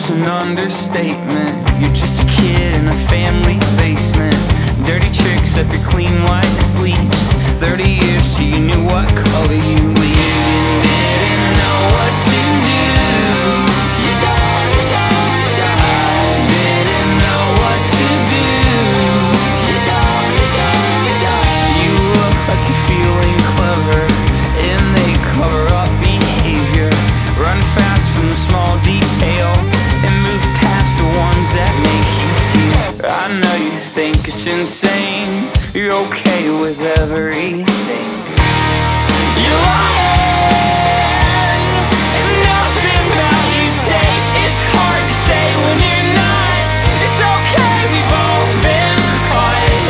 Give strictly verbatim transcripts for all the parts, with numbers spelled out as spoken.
love's an understatement. You're just a kid in a family basement. Dirty tricks up your clean white sleeves. Thirty years till you knew what color you leave. You didn't know what to do. You got, you got, you got. I didn't know what to do. You got, you got, you got. You look like you're feeling clever, and they cover up behavior. Run fast from the small detail and move past the ones that make you feel. I know you think it's insane. You're okay with everything. You're lying, and nothing about you say. It's hard to say when you're not. It's okay, we've all been caught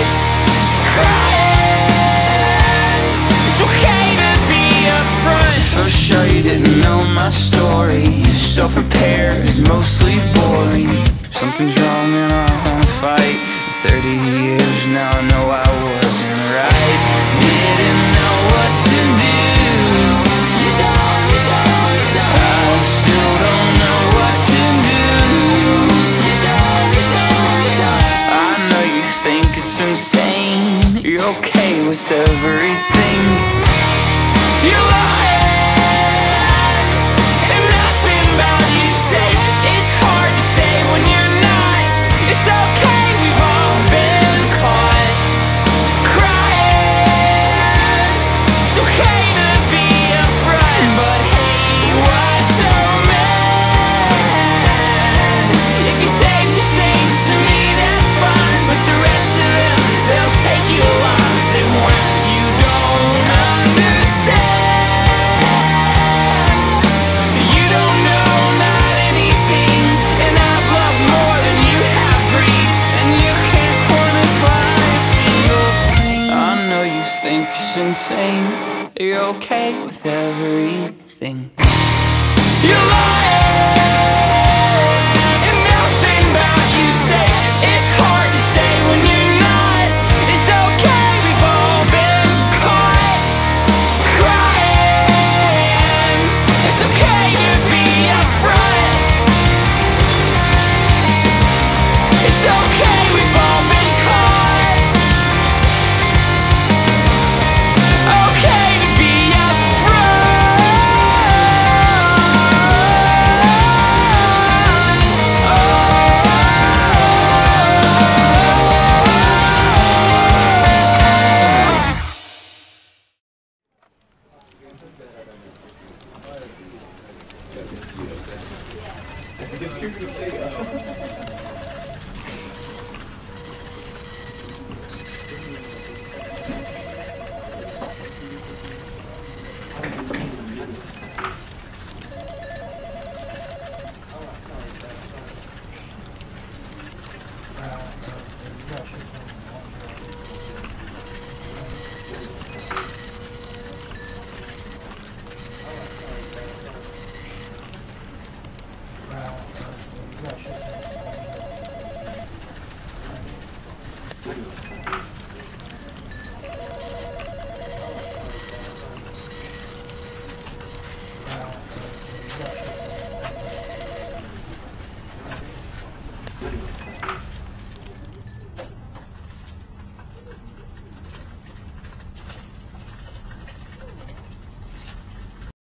crying. It's okay to be upfront. For sure you didn't know my story. Self-repair is mostly boring. Something's wrong and I wanna fight. Thirty years now I know I wasn't right. Didn't know what to do. You don't, you don't, you don't. I still don't know what to do. You don't, you don't, you don't. I know you think it's insane. You're okay with everything. You're lying, and nothing about you say. It's hard to say when you're not. It's okay, we've all been caught crying. It's okay to be upfront, but hey, why so mad? If you say these things to me, that's fine, but the rest of them, they'll take you alive if they want. You don't understand. You don't know not anything, and I've loved more than you have breathed, and you can't quantify a single thing. I know you think it's insane. You're okay with everything. You're lying.